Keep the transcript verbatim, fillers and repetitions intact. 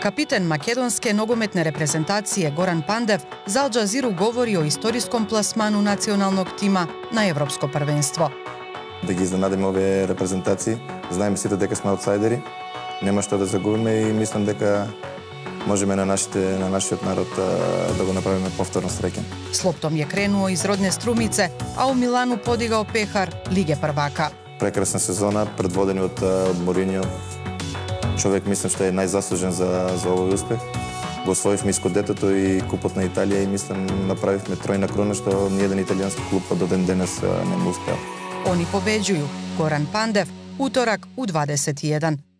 Kapiten makedonske nogometne reprezentacije Goran Pandev za Al Jazeera govori o istorijskom plasmanu nacionalnog tima na Evropsko prvenstvo. Да ги изненадиме овие репрезентации. Знаеме сите дека сме аутсайдери. Нема што да загубиме и мислам дека можеме на нашите на нашиот народ да го направиме повторно среќен. S loptom je krenuo iz rodne Strumice, a u Milanu podigao pehar Lige prvaka. Прекрасна сезона, предводени од Морињо. Човек мислам што е најзаслужен за за овој успех. Го освоивме скудетото и купот на Италија и мислам направивме тројна крона што ниеден италијански клуб до ден денес не му успеа. Oni pobeđuju. Goran Pandev, utorak u dvadeset i jedan.